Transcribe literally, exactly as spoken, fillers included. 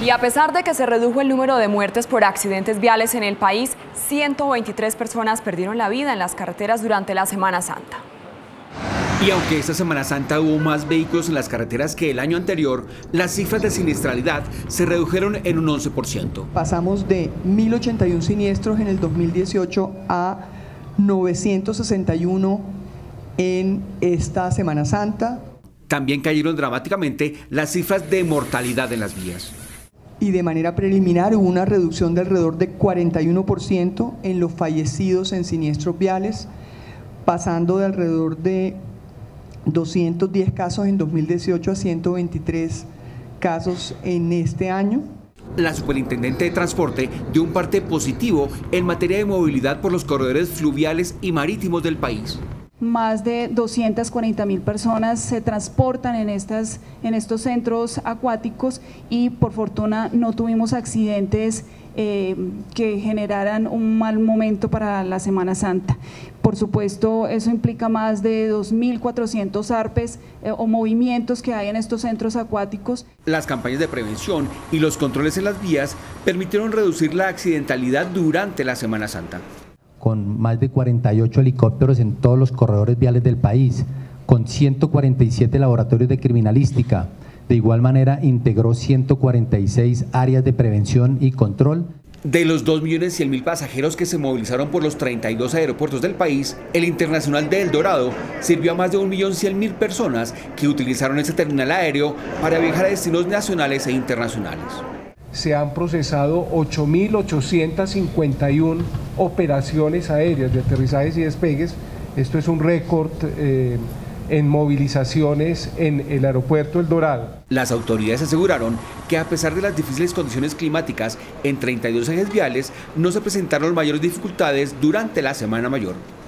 Y a pesar de que se redujo el número de muertes por accidentes viales en el país, ciento veintitrés personas perdieron la vida en las carreteras durante la Semana Santa. Y aunque esta Semana Santa hubo más vehículos en las carreteras que el año anterior, las cifras de siniestralidad se redujeron en un once por ciento. Pasamos de mil ochenta y uno siniestros en el dos mil dieciocho a novecientos sesenta y uno en esta Semana Santa. También cayeron dramáticamente las cifras de mortalidad en las vías. Y de manera preliminar hubo una reducción de alrededor de cuarenta y uno por ciento en los fallecidos en siniestros viales, pasando de alrededor de doscientos diez casos en dos mil dieciocho a ciento veintitrés casos en este año. La superintendente de Transporte dio un parte positivo en materia de movilidad por los corredores fluviales y marítimos del país. Más de doscientas cuarenta mil personas se transportan en, estas, en estos centros acuáticos y por fortuna no tuvimos accidentes eh, que generaran un mal momento para la Semana Santa. Por supuesto, eso implica más de dos mil cuatrocientos arpes eh, o movimientos que hay en estos centros acuáticos. Las campañas de prevención y los controles en las vías permitieron reducir la accidentalidad durante la Semana Santa. Con más de cuarenta y ocho helicópteros en todos los corredores viales del país, con ciento cuarenta y siete laboratorios de criminalística. De igual manera, integró ciento cuarenta y seis áreas de prevención y control. De los dos millones cien mil pasajeros que se movilizaron por los treinta y dos aeropuertos del país, el Internacional de El Dorado sirvió a más de un millón cien mil personas que utilizaron ese terminal aéreo para viajar a destinos nacionales e internacionales. Se han procesado ocho mil ochocientas cincuenta y una operaciones aéreas de aterrizajes y despegues. Esto es un récord eh, en movilizaciones en el aeropuerto El Dorado. Las autoridades aseguraron que a pesar de las difíciles condiciones climáticas en treinta y dos ejes viales, no se presentaron mayores dificultades durante la Semana Mayor.